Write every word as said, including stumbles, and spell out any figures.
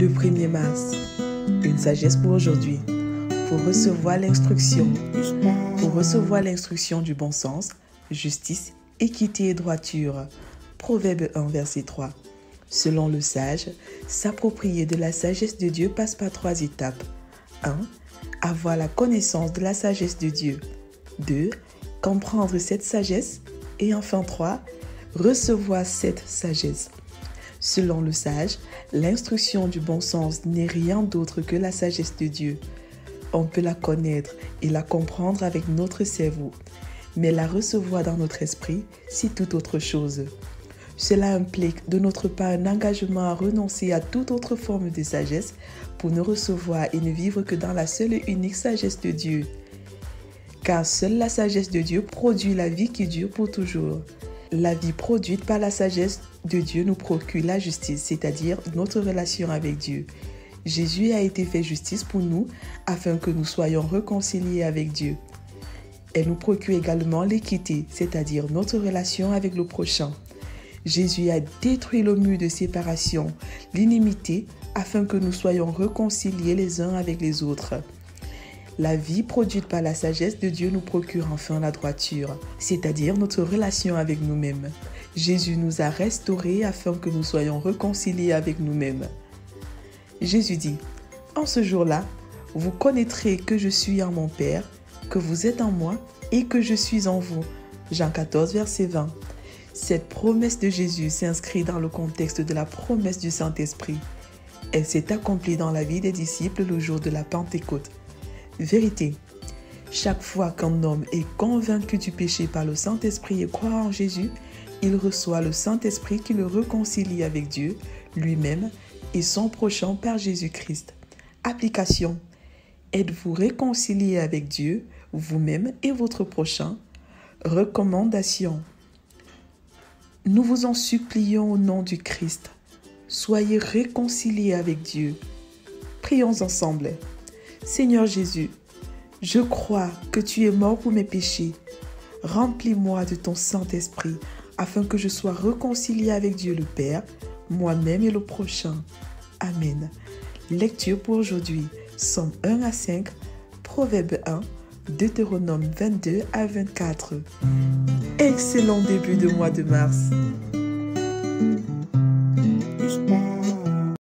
Le premier mars, une sagesse pour aujourd'hui. Pour recevoir l'instruction, pour recevoir l'instruction du bon sens, justice, équité et droiture. Proverbe un, verset trois. Selon le sage, s'approprier de la sagesse de Dieu passe par trois étapes. un. Avoir la connaissance de la sagesse de Dieu. deux. Comprendre cette sagesse. Et enfin trois. Recevoir cette sagesse. Selon le sage, l'instruction du bon sens n'est rien d'autre que la sagesse de Dieu. On peut la connaître et la comprendre avec notre cerveau, mais la recevoir dans notre esprit, c'est tout autre chose. Cela implique de notre part un engagement à renoncer à toute autre forme de sagesse pour ne recevoir et ne vivre que dans la seule et unique sagesse de Dieu. Car seule la sagesse de Dieu produit la vie qui dure pour toujours. La vie produite par la sagesse de Dieu nous procure la justice, c'est-à-dire notre relation avec Dieu. Jésus a été fait justice pour nous afin que nous soyons réconciliés avec Dieu. Elle nous procure également l'équité, c'est-à-dire notre relation avec le prochain. Jésus a détruit le mur de séparation, l'inimité, afin que nous soyons réconciliés les uns avec les autres. La vie produite par la sagesse de Dieu nous procure enfin la droiture, c'est-à-dire notre relation avec nous-mêmes. Jésus nous a restaurés afin que nous soyons réconciliés avec nous-mêmes. Jésus dit, « En ce jour-là, vous connaîtrez que je suis en mon Père, que vous êtes en moi et que je suis en vous. » Jean quatorze, verset vingt. Cette promesse de Jésus s'inscrit dans le contexte de la promesse du Saint-Esprit. Elle s'est accomplie dans la vie des disciples le jour de la Pentecôte. Vérité. Chaque fois qu'un homme est convaincu du péché par le Saint-Esprit et croit en Jésus, il reçoit le Saint-Esprit qui le réconcilie avec Dieu, lui-même et son prochain par Jésus-Christ. Application. Êtes-vous réconcilié avec Dieu, vous-même et votre prochain? Recommandation. Nous vous en supplions au nom du Christ. Soyez réconciliés avec Dieu. Prions ensemble. Seigneur Jésus, je crois que tu es mort pour mes péchés. Remplis-moi de ton Saint-Esprit afin que je sois réconcilié avec Dieu le Père, moi-même et le prochain. Amen. Lecture pour aujourd'hui. Psaume un à cinq, Proverbe un, Deutéronome vingt-deux à vingt-quatre. Excellent début de mois de mars.